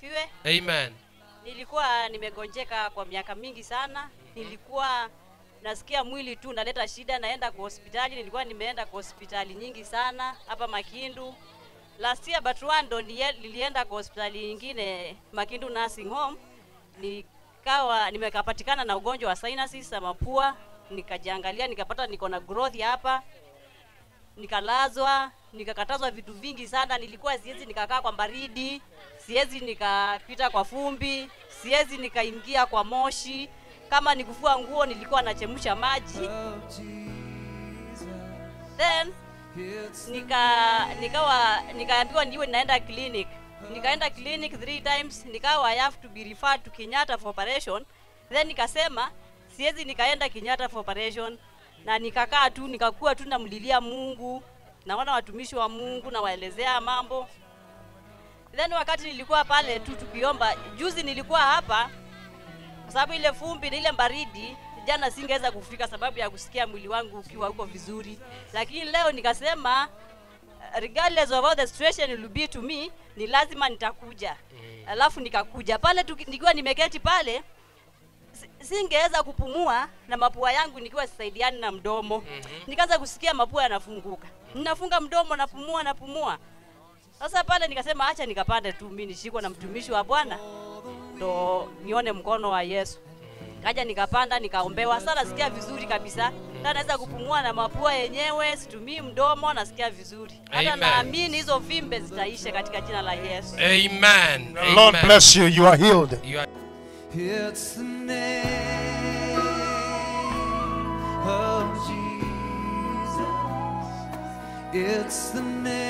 asifiwe. Amen. Nilikuwa nimegonjeka kwa miaka mingi sana. Nilikuwa nasikia mwili tu naleta shida, naenda kwa hospitali. Nilikuwa nimeenda kwa hospitali nyingi sana hapa Makindu. Last year but one ndo nilienda kwa hospitali nyingine Makindu nursing home. Nikawa nimekapatikana na ugonjwa wa sinusitis za mapua. Nikajiangalia nikapata niko na growth hapa. Nikalazwa, nikakatazwa vitu vingi sana. Nilikuwa siwezi nikakaa kwa baridi, siwezi nikapita kwa fumbi, siwezi nikaingia kwa moshi. Kama nikufua nguo nilikuwa nachemsha maji. Then nikaambiwa niwe naenda clinic. Nikaenda clinic 3 times, nikawa I have to be referred to Kenyatta for operation. Then nikasema siwezi nikaenda Kenyatta for operation, na nikakaa tu nikakuwa tu namlilia Mungu, naona watumishi wa Mungu na waelezea mambo. Then wakati nilikuwa pale tu tukiomba, juzi nilikuwa hapa kwa sababu ile fumbi na ile baridi, jana singeweza kufika sababu ya kusikia mwili wangu ukiwa huko vizuri. Lakini leo nikasema regardless of what the situation will be to me, ni lazima nitakuja. Alafu nikakuja pale nikiwa nimeketi pale, singeweza kupumua na mapua yangu nikiwa sisaidiani na mdomo. Nikaanza kusikia mapua yanafunguka. Ninafunga mdomo, napumua. Sasa pale nikasema acha nikapande tu mimi nishikwa na mtumishi wa Bwana ndo nione mkono wa Yesu. Kaja nikapanda nikaombewa, sasa nasikia vizuri kabisa. Sasa naweza kupumua na mapua yenyewe, situmii mdomo, nasikia vizuri. Hata naamini hizo vimbe zitaisha katika jina la Yesu. Amen. The Lord bless you. You are healed. It's the name of Jesus. It's the name